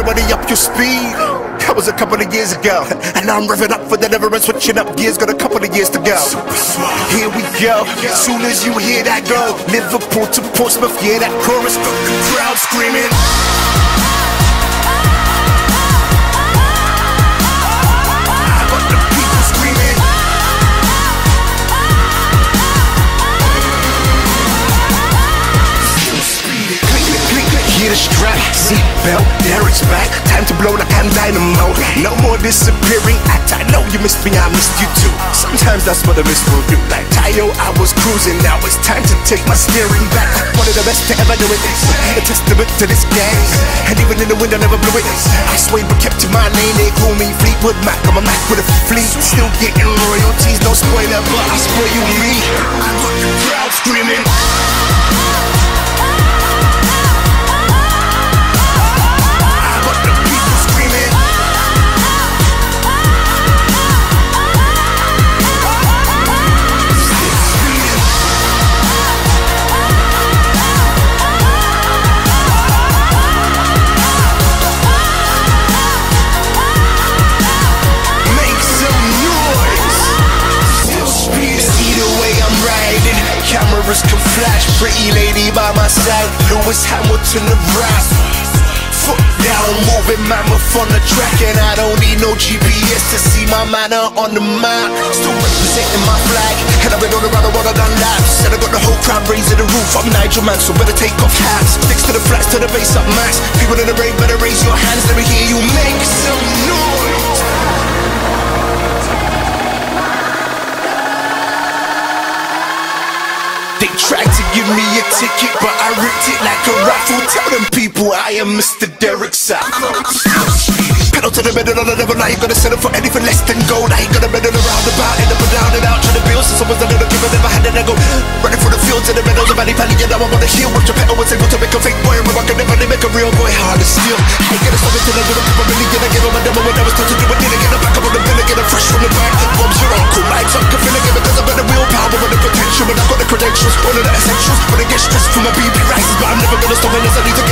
everybody up your speed. That was a couple of years ago, and now I'm revving up for the never and switching up gears. Got a couple of years to go. Here we go. Soon as you hear that go, Liverpool to Portsmouth, yeah, that chorus, got the crowd screaming. I got the people screaming. Hear the strap, seatbelt, there it's back. Time to blow like I'm dynamo. No more disappearing act. I know you missed me, I missed you too. Sometimes that's what a miss will do. Like Tayo, I was cruising. Now it's time to take my steering back. One of the best to ever do it. A testament to this game. And even in the wind I never blew it. I swayed but kept to my lane. They call me Fleetwood Mac. I'm a Mac with a fleet. Still getting royalties, no spoiler, but I spoil you me. I got the crowd screaming. Cameras can flash, pretty lady by my side, Lewis Hamilton of rap. Foot down, moving mammoth on the track, and I don't need no GPS to see my manner on the map. Still representing my flag, and I've been all around the world, I've done laps. And I got the whole crowd raising the roof, I'm Nigel Man, so better take off hats. Fix to the flats, to the bass up max. People in the rain, better raise your hands, let me hear you make some noise. They tried to give me a ticket, but I ripped it like a raffle. Tell them people I am Mr. Derek Sack. Pedal to the middle of the level, now you gotta settle for anything less than gold. Now you gotta medal around about, end up and down and out, trying to build since I was a little kid, I never had an ego. Running through the fields in the meadows of Valley Valley, and now I'm on the hill. Watch your pedal was able to make a fake boy, and I can never make a real boy hard to steal. I ain't gonna stop until I do a million, I gave him a demo when I was told to do it, didn't get it back up on the bill, get it fresh from the back. Bob's your uncle, Mike's uncle, feeling it because I've got the willpower and the potential, and I've got the credentials, all of the essentials. When I get stressed from my BB rises, but I'm never gonna stop unless I need to